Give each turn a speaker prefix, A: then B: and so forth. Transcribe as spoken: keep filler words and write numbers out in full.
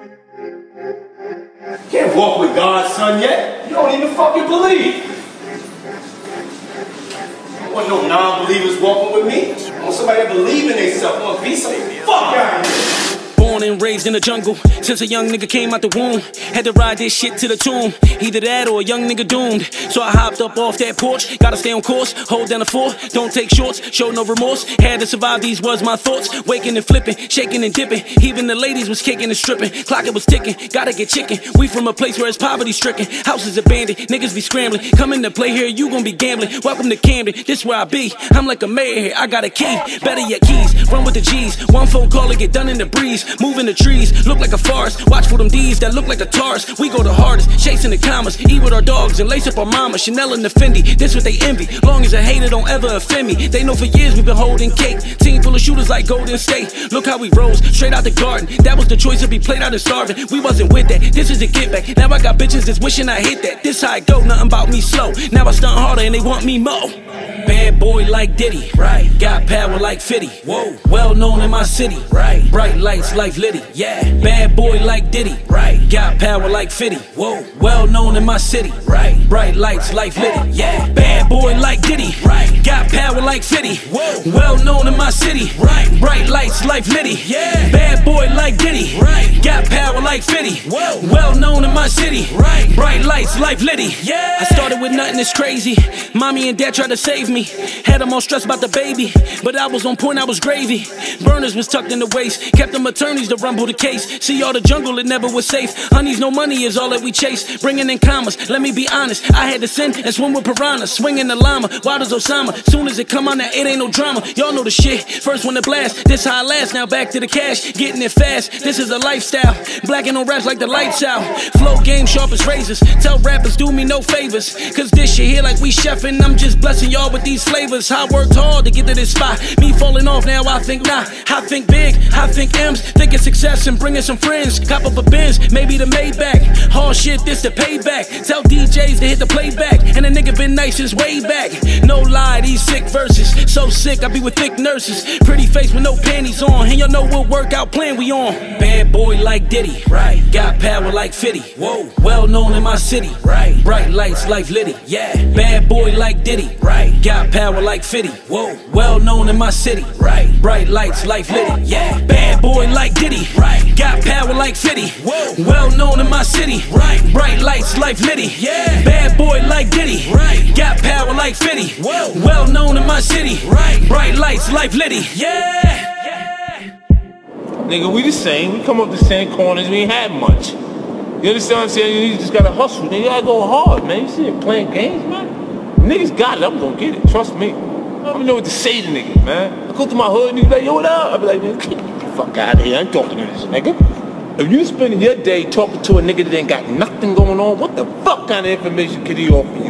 A: Can't walk with God, son, yet. You don't even fucking believe. I don't want no non-believers walking with me. I want somebody that believe in themselves. I want to be something. Fuck out of here.
B: Born and raised in the jungle, since a young nigga came out the womb. Had to ride this shit to the tomb, either that or a young nigga doomed. So I hopped up off that porch, gotta stay on course, hold down the fort, don't take shorts, show no remorse. Had to survive, these was my thoughts, waking and flipping, shaking and dipping. Even the ladies was kicking and stripping, clock it was ticking, gotta get chicken. We from a place where it's poverty stricken, houses abandoned, niggas be scrambling. Come in to play here, you gon' be gambling. Welcome to Camden, this where I be. I'm like a mayor here, I got a key, better yet keys. Run with the G's, one phone call to get done in the breeze. Moving the trees, look like a forest. Watch for them D's that look like the Tars. We go the hardest, chasing the commas. Eat with our dogs and lace up our mama. Chanel and the Fendi, this what they envy. Long as a hater don't ever offend me. They know for years we've been holding cake. Team full of shooters like Golden State. Look how we rose, straight out the garden. That was the choice to be played out and starving. We wasn't with that, this is a get back. Now I got bitches that's wishing I hit that. This how I go, nothing about me slow. Now I stunt harder and they want me more. Bad boy like Diddy, right? Got power like Fitty, whoa. Well known in my city, right? Bright lights like Litty, yeah. Bad boy like Diddy, right? Got power like Fitty, whoa. Well known in my city, right? Bright lights like Litty, yeah. Bad boy like Diddy, right? Got power like Fitty, whoa. Well known in my city, right? Bright lights like Litty, yeah. Bad boy like Diddy, right? Got power like Fitty, whoa. Well known in my city, right? Bright lights like Litty, yeah. I started with nothing that's crazy. Mommy and dad tried to save me. Had them all stressed about the baby, but I was on point, I was gravy. Burners was tucked in the waist, kept them attorneys to rumble the case. See all the jungle, it never was safe. Honeys, no money is all that we chase. Bringing in commas, let me be honest. I had to sin and swim with piranhas, swinging the llama, wild as Osama. Soon as it come on, that it ain't no drama. Y'all know the shit, first one to blast. This how I last, now back to the cash. Getting it fast, this is a lifestyle. Blacking on raps like the lights out. Flow game sharp as razors. Tell rappers do me no favors, cause this shit here like we chefing. I'm just blessing y'all with these flavors. I worked hard to get to this spot. Me falling off now, I think nah. I think big, I think M's. Thinking success and bringing some friends. Cop up a Benz, maybe the Maybach. Hard shit, this the payback. Tell D Js to hit the playback. And a nigga been nice since way back. No lie, these sick verses. So sick, I be with thick nurses. Pretty face with no panties on. And y'all know what workout plan we on. Bad boy like Diddy, right? Got power like Fitty, whoa. Well known in my city, right? Bright lights like Litty, yeah. Bad boy like Diddy, right? Got power like Fitty, whoa. Well known in my city, right? Bright lights like Litty, yeah. Bad boy like Diddy, right? Got power like Fitty, whoa. Well known in my city, right? Bright lights like Litty, yeah. Bad boy like Diddy, right? Got power like Fitty, whoa. Well known in my city, right? Bright lights like Litty, yeah.
C: Nigga, we the same. We come up the same corners. We ain't had much. You understand what I'm saying? You just gotta hustle. Nigga, you gotta go hard, man. You see it playing games, man? Niggas got it. I'm gonna get it. Trust me. I don't even know what to say to niggas, man. I go to my hood and niggas like, yo, what up? I be like, man, get the fuck out of here. I ain't talking to this nigga. If you spending your day talking to a nigga that ain't got nothing going on, what the fuck kind of information could he offer you?